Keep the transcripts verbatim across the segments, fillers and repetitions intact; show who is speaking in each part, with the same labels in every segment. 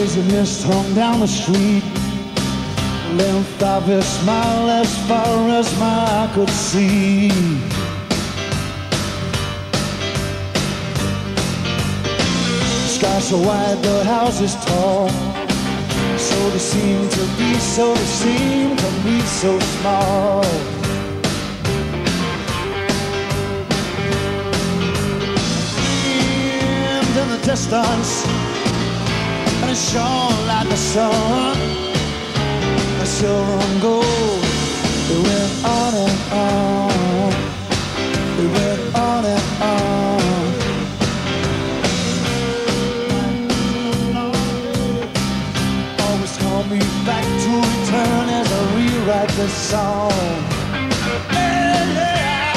Speaker 1: Hazy mist hung down the street, length of his smile as far as my eye could see. Sky so wide, the houses tall, so they seem to be, so they seem to me so small. And in the distance, and it shone like the sun, a silver and gold. It went on and on, it went on and on. Always call me back to return as I rewrite this song. Yeah, yeah.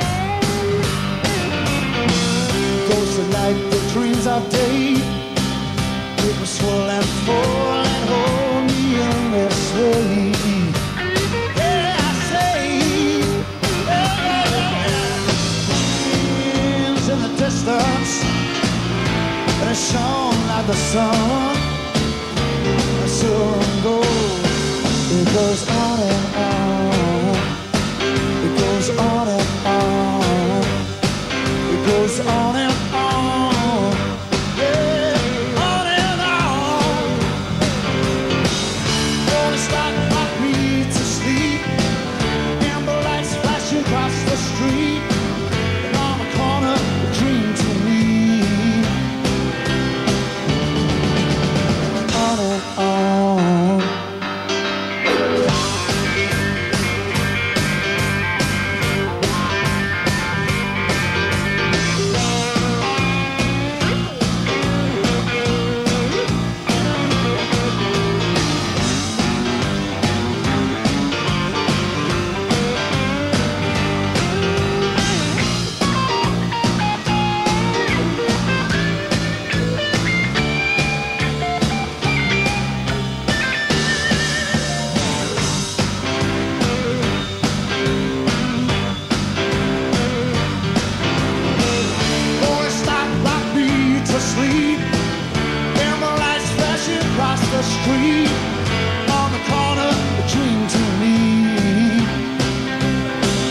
Speaker 1: Ghosts of night, the dreams of day, it was swirl and fall and hold me in this way. Yeah, I say, yeah, yeah, yeah. Dreams in the distance, and it shone like the sun. Silver and gold, it goes on and on. It goes on and on. It goes on and on. Yeah, on and on. Gonna start rock me to sleep. Amber lights flashing across the street, and on the corner, a dream to me. On and on. The street, on the corner, a dream to me.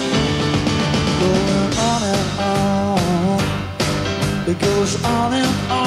Speaker 1: Going on and on, it goes on and on.